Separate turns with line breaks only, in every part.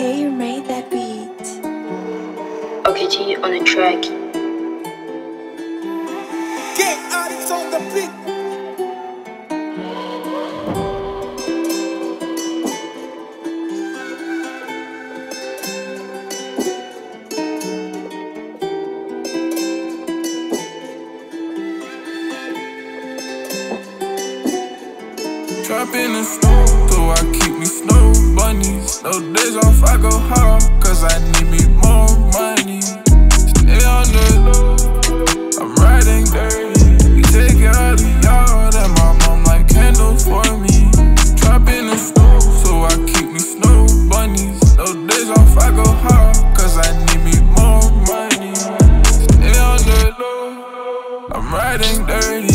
KHEIR made that beat.
Okay, G on the track.
Get addicts on the beat.
Trap in the snow, so I keep me snow bunnies. No days off, I go hard, cause I need me more money. Stay on the low, I'm riding dirty. You take it out of y'all, and my mom like candles for me. Trap in the snow, so I keep me snow bunnies. No days off, I go hard, cause I need me more money. Stay on the low, I'm riding dirty.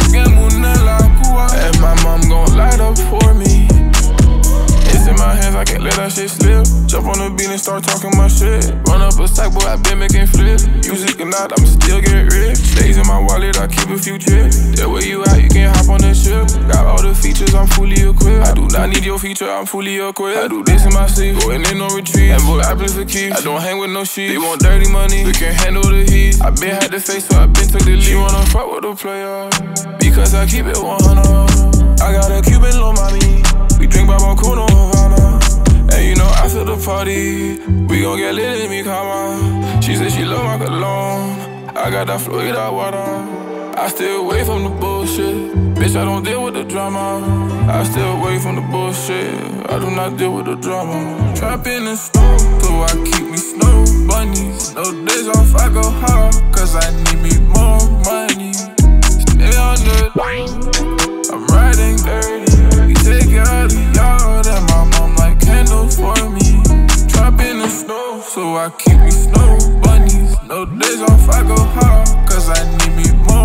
And my mom gon' light up for me. It's in my hands, I can't let that shit slip. Jump on the beat and start talking my shit. Run up a stack, boy, I been making flip. Music or not, I'm still getting rich. Stays in my wallet, I keep a few chips. There where you at, you can hop on the ship. Got all the features, I'm fully equipped. I do not need your feature, I'm fully equipped. I do this in my sleep, going in no retreat. And boy, I play for keeps. I don't hang with no sheep. They want dirty money, they can't handle the heat. I been had the face, so I been took the lead. She wanna fuck with the player, because I keep it 100. I got a Cuban little mommy. We drink by Cuno Havana. And you know I feel the party. We gon' get lit in me, come. She said she love my cologne. I got that Florida water. I stay away from the bullshit. Bitch, I don't deal with the drama. I stay away from the bullshit. I do not deal with the drama. Trap in the snow, so I keep me snow bunnies. No days off, I go hard, cause I need me more money. Stay on the low, I'm riding dirty. You take it out of y'all, and my mom like candles for me. Trap in the snow, so I keep me snow bunnies. No days off, I go hard, cause I need me more.